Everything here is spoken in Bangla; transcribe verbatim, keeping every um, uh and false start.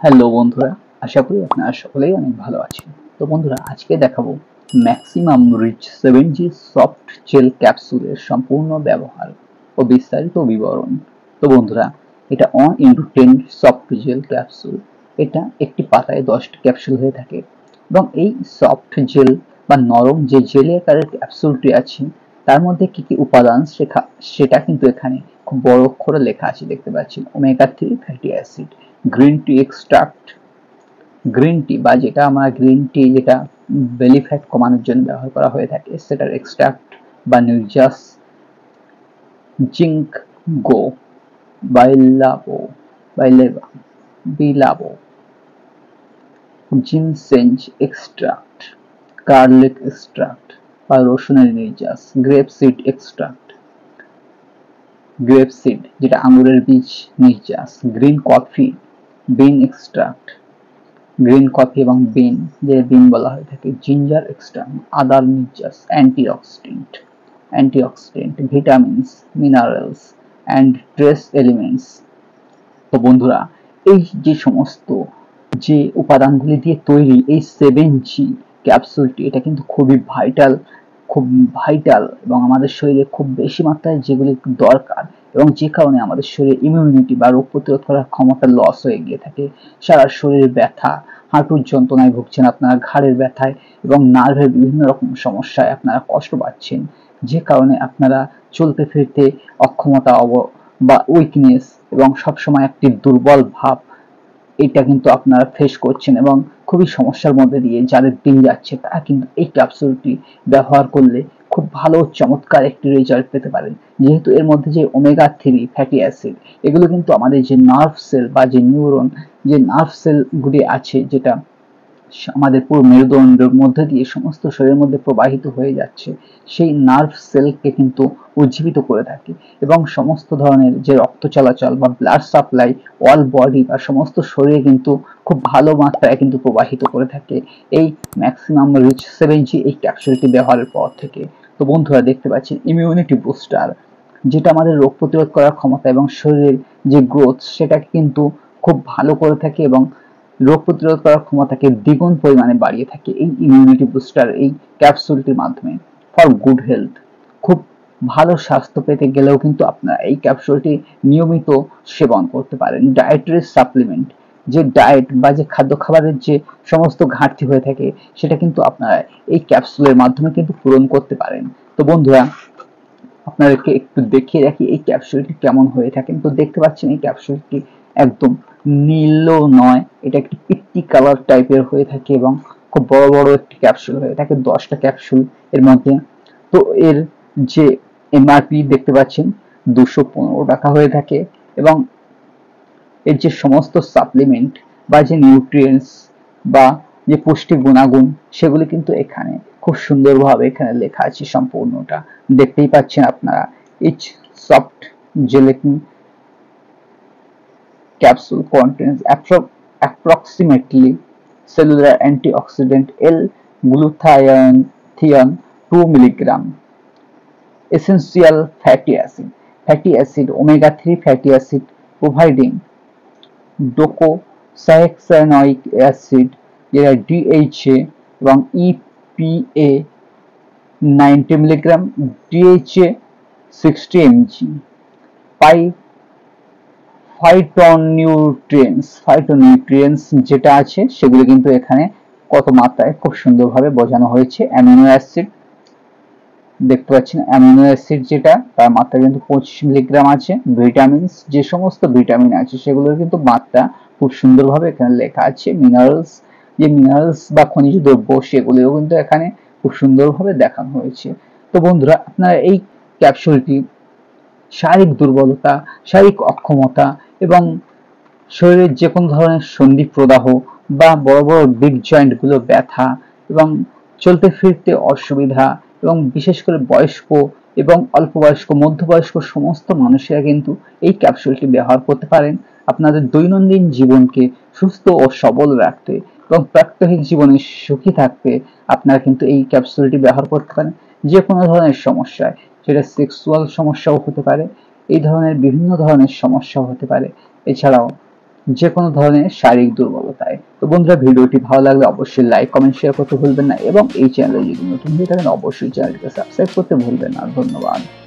হ্যালো বন্ধুরা, আশা করি আপনারা সকলেই অনেক ভালো আছেন। তো বন্ধুরা, আজকে দেখাবো maximum rich seven G soft gel ক্যাপসুলের সম্পূর্ণ ব্যবহার ও বিস্তারিত বিবরণ। তো বন্ধুরা, এটা one into ten soft gel capsule. এটা একটি পাতায় দশটি ক্যাপসুল হয়ে থাকে এবং এই সফট জেল বা নরম যে জেলি আকারের ক্যাপসুলটি আছে তার মধ্যে কি কি উপাদান শেখা সেটা কিন্তু এখানে খুব বড় অক্ষরে লেখা আছে, দেখতে পাচ্ছেন। Omega three fatty acid, green tea extract, green tea বা যেটা আমরা গ্রিন টি যেটা বেলি ফ্যাট কমানোর জন্য ব্যবহার করা হয়ে থাকে সেটার এক্সট্রাক্ট বা নির্যাস, ginkgo, biloba biloba biloba, ginseng extract, garlic extract বা রসুনের নির্যাস, grape seed extract, grape seed যেটা আঙুরের বীজ নির্যাস, green coffee bean extract, green coffee এবং বিন যে বিন বলা হয়ে থাকে, জিঞ্জার এক্সট্রাক্ট, আদার নির্যাস, antioxidant antioxidant vitamins, minerals and trace elements. তো বন্ধুরা, এই যে সমস্ত যে উপাদানগুলি দিয়ে তৈরি এই সেভেন জি ক্যাপসুলটি, এটা কিন্তু খুবই ভাইটাল খুব ভাইটাল এবং আমাদের শরীরে খুব বেশি মাত্রায় যেগুলি দরকার, এবং যে কারণে আমাদের শরীরে ইমিউনিটি বা রোগ প্রতিরোধ করার ক্ষমতা লস হয়ে গিয়ে থাকে। সারা শরীরে ব্যথা, হাঁটুর যন্ত্রণায় ভুগছেন আপনারা, ঘাড়ের ব্যথায় এবং নার্ভের বিভিন্ন রকম সমস্যায় আপনারা কষ্ট পাচ্ছেন, যে কারণে আপনারা চলতে ফিরতে অক্ষমতা অব বা উইকনেস এবং সবসময় একটি দুর্বল ভাব এটা কিন্তু আপনারা ফেস করছেন এবং খুবই সমস্যার মধ্যে দিয়ে যাদের দিন যাচ্ছে, তারা কিন্তু এই ক্যাপসুলটি ব্যবহার করলে খুব ভালো চমৎকার একটি রেজাল্ট পেতে পারেন। যেহেতু এর মধ্যে যে ওমেগা থ্রি ফ্যাটি অ্যাসিড, এগুলো কিন্তু আমাদের যে নার্ভ সেল বা যে নিউরন যে নার্ভ সেলগুলি আছে, যেটা আমাদের পুরো মেরুদণ্ডের মধ্যে দিয়ে সমস্ত শরীরের মধ্যে প্রবাহিত হয়ে যাচ্ছে, সেই নার্ভ সেলকে কিন্তু উজ্জীবিত করে থাকে এবং সমস্ত ধরনের যে রক্ত চলাচল বা ব্লাড সাপ্লাই অল বডি বা সমস্ত শরীরে কিন্তু খুব ভালো মাত্রায় কিন্তু প্রবাহিত করে থাকে এই ম্যাক্সিমাম রিচ সেভেন জি এই ক্যাপসুলটি ব্যবহারের পর থেকে। তো বন্ধুরা, দেখতে পাচ্ছেন ইমিউনিটি বুস্টার, যেটা আমাদের রোগ প্রতিরোধ করার ক্ষমতা এবং শরীরের যে গ্রোথ সেটাকে কিন্তু খুব ভালো করে থাকে এবং রোগ প্রতিরোধ করার ক্ষমতাকে দ্বিগুণ পরিমাণে বাড়িয়ে থাকে এই ইমিউনিটি বুস্টার এই ক্যাপসুলটির মাধ্যমে। ফর গুড হেলথ, খুব ভালো স্বাস্থ্য পেতে গেলেও কিন্তু আপনারা এই ক্যাপসুলটি নিয়মিত সেবন করতে পারেন। ডায়েটারি সাপ্লিমেন্ট, যে ডায়েট বা যে খাদ্য খাবারের যে সমস্ত ঘাটতি হয়ে থাকে সেটা কিন্তু আপনারা এই ক্যাপসুলের মাধ্যমে কিন্তু পূরণ করতে পারেন। তো বন্ধুরা, আপনাদেরকে একটু দেখিয়ে রাখি এই ক্যাপসুলটি কেমন হয়ে থাকে। তো দেখতে পাচ্ছেন এই ক্যাপসুলটি একদম নীলও নয়, এটা একটি পিত্তি কালার টাইপের হয়ে থাকে এবং খুব বড় বড় একটি ক্যাপসুল হয়ে থাকে, দশটা ক্যাপসুল এর মধ্যে। তো এর যে এমআরপি দেখতে পাচ্ছেন দুশো পনেরো টাকা হয়ে থাকে এবং এর যে সমস্ত সাপ্লিমেন্ট বা যে নিউট্রিয়েন্টস বা যে পুষ্টি গুণাগুণ সেগুলি কিন্তু এখানে খুব সুন্দরভাবে এখানে লেখা আছে, সম্পূর্ণটা দেখতেই পাচ্ছেন আপনারা। Each soft gelatin capsule contains appro- approximately cellular antioxidant L-glutathione two milligram, essential fatty acid, fatty acid omega three fatty acid providing docosahexaenoic acid যেটা ডি এইচ এ এবং E P A ninety milligram, D H A sixty milligram, পাই ফাইটোনিউট্রিয়েন্টস ফাইটোনিউট্রিয়েন্টস যেটা আছে সেগুলো কিন্তু এখানে কত মাত্রায় খুব সুন্দরভাবে বোঝানো হয়েছে। অ্যামিনো অ্যাসিড দেখতে পাচ্ছেন, অ্যামিনো অ্যাসিড যেটা তার মাত্রা কিন্তু পঁচিশ মিলিগ্রাম আছে। ভিটামিনস, যে সমস্ত ভিটামিন আছে সেগুলোর কিন্তু মাত্রা খুব সুন্দরভাবে এখানে লেখা আছে। মিনারেলস, যে মিনারেলস বা খনিজ দ্রব্য সেগুলিও কিন্তু এখানে খুব সুন্দরভাবে দেখানো হয়েছে। তো বন্ধুরা, আপনারা এই ক্যাপসুলটি শারীরিক দুর্বলতা, শারীরিক অক্ষমতা এবং শরীরের যে কোনো ধরনের সন্ধি প্রদাহ বা বড় বড় বিগ জয়েন্ট গুলো ব্যথা এবং চলতে ফিরতে অসুবিধা এবং বিশেষ করে বয়স্ক এবং অল্প বয়স্ক মধ্যবয়স্ক সমস্ত মানুষেরা কিন্তু এই ক্যাপসুলটি ব্যবহার করতে পারেন আপনাদের দৈনন্দিন জীবনকে সুস্থ ও সবল রাখতে এবং প্রাত্যহিক জীবনে সুখী থাকতে। আপনারা কিন্তু এই ক্যাপসুলটি ব্যবহার করতে পারেন যে কোনো ধরনের সমস্যায়, সেটা সেক্সুয়াল সমস্যাও হতে পারে, এই ধরনের বিভিন্ন ধরনের সমস্যাও হতে পারে। এছাড়াও যে কোনো ধরনের শারীরিক দুর্বলতায়। তো বন্ধুরা, ভিডিওটি ভালো লাগলে অবশ্যই লাইক কমেন্ট শেয়ার করতে ভুলবেন না এবং এই চ্যানেলে যদি নতুন হয়ে থাকেন অবশ্যই চ্যানেলটিকে সাবস্ক্রাইব করতে ভুলবেন না। ধন্যবাদ।